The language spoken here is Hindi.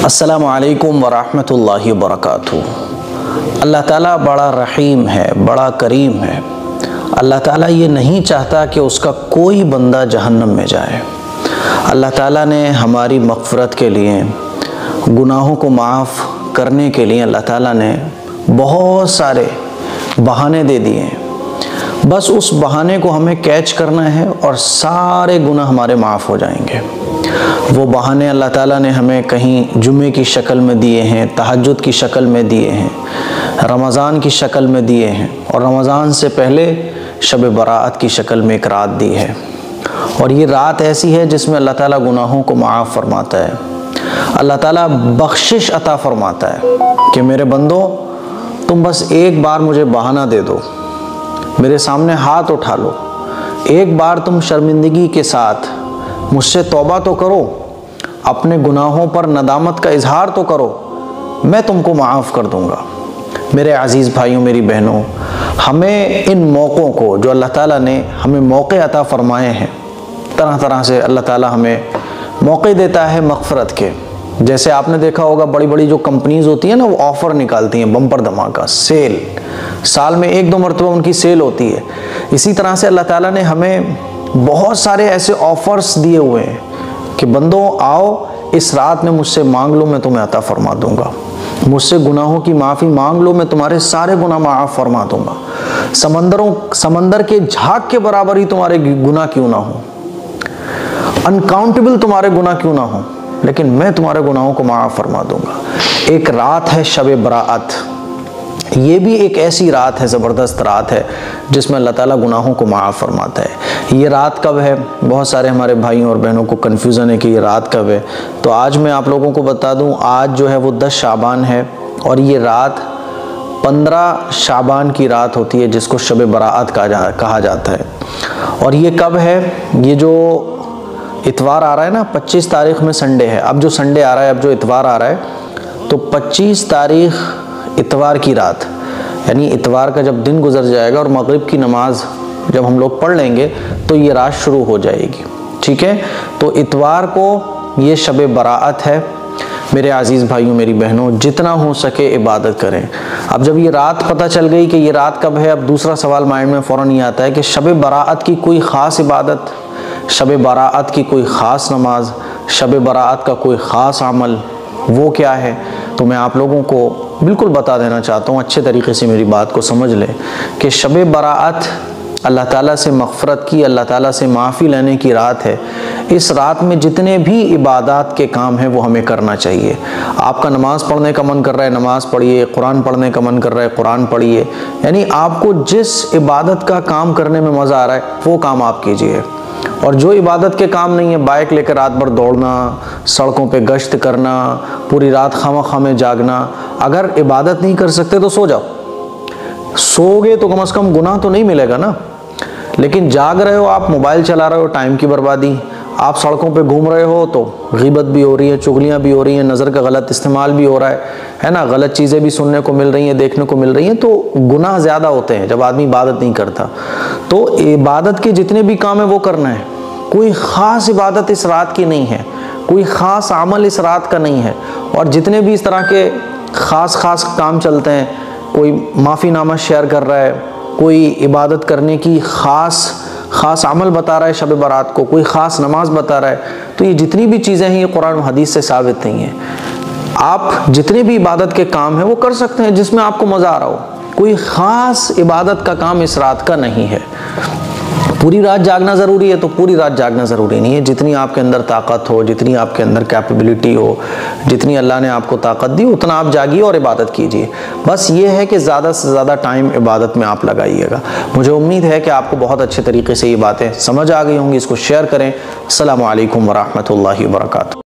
अस्सलामु अलैकुम वरहमतुल्लाहि वबरकातुहू। अल्लाह ताला बड़ा रहीम है, बड़ा करीम है। अल्लाह ताला ये नहीं चाहता कि उसका कोई बंदा जहन्नम में जाए। अल्लाह ताला ने हमारी मग़फ़िरत के लिए, गुनाहों को माफ़ करने के लिए अल्लाह ताला ने बहुत सारे बहाने दे दिए हैं। बस उस बहाने को हमें कैच करना है और सारे गुनाह हमारे माफ़ हो जाएंगे। वो बहाने अल्लाह ताला ने हमें कहीं जुमे की शक्ल में दिए हैं, तहज्जुद की शक्ल में दिए हैं, रमज़ान की शक्ल में दिए हैं और रमज़ान से पहले शब बरात की शक्ल में एक रात दी है। और ये रात ऐसी है जिसमें अल्लाह ताला गुनाहों को माफ़ फरमाता है। अल्लाह ताला बख्शिश अता फरमाता है कि मेरे बंदो, तुम बस एक बार मुझे बहाना दे दो, मेरे सामने हाथ उठा लो, एक बार तुम शर्मिंदगी के साथ मुझसे तौबा तो करो, अपने गुनाहों पर नदामत का इजहार तो करो, मैं तुमको माफ़ कर दूंगा। मेरे अज़ीज़ भाइयों, मेरी बहनों, हमें इन मौक़ों को जो अल्लाह ताला ने हमें मौक़े अता फ़रमाए हैं, तरह तरह से अल्लाह ताला हमें मौक़े देता है मग़फ़िरत के। जैसे आपने देखा होगा बड़ी बड़ी जो कंपनीज़ होती हैं ना, वो ऑफ़र निकालती हैं, बम्पर धमाका, सेल, साल में एक दो मरतबा उनकी सेल होती है। इसी तरह से अल्लाह ताला ने हमें बहुत सारे ऐसे ऑफ़र्स दिए हुए हैं कि बंदों आओ, इस रात में मुझसे मांग लो, मैं तुम्हें अता फ़रमा दूंगा। मुझसे गुनाहों की माफ़ी मांग लो, मैं तुम्हारे सारे गुनाह माफ़ फरमा दूंगा। समंदर के झाग के बराबर ही तुम्हारे गुनाह क्यों ना हो, अनकाउंटेबल तुम्हारे गुनाह क्यों ना हो, लेकिन मैं तुम्हारे गुनाहों को माफ़ फरमा दूंगा। एक रात है शब बरात, ये भी एक ऐसी रात है, ज़बरदस्त रात है जिसमें अल्लाह ताला गुनाहों को माफ़ फरमाता है। ये रात कब है? बहुत सारे हमारे भाइयों और बहनों को कन्फ्यूज़न है कि ये रात कब है। तो आज मैं आप लोगों को बता दूं, आज जो है वो 10 शाबान है और ये रात 15 शाबान की रात होती है, जिसको शब बरात कहा जाता है। और ये कब है? ये जो इतवार आ रहा है ना, 25 तारीख़ में संडे है। अब जो संडे आ रहा है, अब जो इतवार आ रहा है, तो 25 तारीख़ इतवार की रात, यानी इतवार का जब दिन गुजर जाएगा और मगरिब की नमाज जब हम लोग पढ़ लेंगे तो ये रात शुरू हो जाएगी। ठीक है, तो इतवार को ये शब बरात है। मेरे अज़ीज़ भाइयों, मेरी बहनों, जितना हो सके इबादत करें। अब जब ये रात पता चल गई कि ये रात कब है, अब दूसरा सवाल माइंड में फ़ौरन ये आता है कि शब बरात की कोई ख़ास इबादत, शब बरात की कोई ख़ास नमाज, शब बरात का कोई ख़ास अमल, वो क्या है? तो मैं आप लोगों को बिल्कुल बता देना चाहता हूँ, अच्छे तरीके से मेरी बात को समझ लें कि शब बरात अल्लाह ताला से मग़फ़िरत की, अल्लाह ताला से माफ़ी लेने की रात है। इस रात में जितने भी इबादत के काम हैं वो हमें करना चाहिए। आपका नमाज़ पढ़ने का मन कर रहा है, नमाज़ पढ़िए, कुरान पढ़ने का मन कर रहा है, कुरान पढ़िए, यानी आपको जिस इबादत का काम करने में मज़ा आ रहा है वो काम आप कीजिए। और जो इबादत के काम नहीं है, बाइक लेकर रात भर दौड़ना, सड़कों पे गश्त करना, पूरी रात खामा में जागना, अगर इबादत नहीं कर सकते तो सो जाओ। सोओगे तो कम से कम गुनाह तो नहीं मिलेगा ना। लेकिन जाग रहे हो आप, मोबाइल चला रहे हो, टाइम की बर्बादी, आप सड़कों पे घूम रहे हो तो ग़ीबत भी हो रही है, चुगलियाँ भी हो रही हैं, नज़र का गलत इस्तेमाल भी हो रहा है ना, गलत चीज़ें भी सुनने को मिल रही हैं, देखने को मिल रही हैं। तो गुनाह ज़्यादा होते हैं जब आदमी इबादत नहीं करता। तो इबादत के जितने भी काम है वो करना है। कोई ख़ास इबादत इस रात की नहीं है, कोई ख़ास अमल इस रात का नहीं है। और जितने भी इस तरह के ख़ास काम चलते हैं, कोई माफ़ीनामा शेयर कर रहा है, कोई इबादत करने की ख़ास अमल बता रहा है शब बरात को, कोई ख़ास नमाज बता रहा है, तो ये जितनी भी चीज़ें हैं ये कुरान और हदीस से साबित नहीं है। आप जितने भी इबादत के काम हैं वो कर सकते हैं जिसमें आपको मज़ा आ रहा हो। कोई ख़ास इबादत का काम इस रात का नहीं है। पूरी रात जागना ज़रूरी है तो पूरी रात जागना ज़रूरी नहीं है। जितनी आपके अंदर ताकत हो, जितनी आपके अंदर कैपेबिलिटी हो, जितनी अल्लाह ने आपको ताकत दी, उतना आप जागिए और इबादत कीजिए। बस ये है कि ज़्यादा से ज़्यादा टाइम इबादत में आप लगाइएगा। मुझे उम्मीद है कि आपको बहुत अच्छे तरीके से ये बातें समझ आ गई होंगी। इसको शेयर करें। अस्सलामु अलैकुम वरहमतुल्लाहि वबरकातुहू।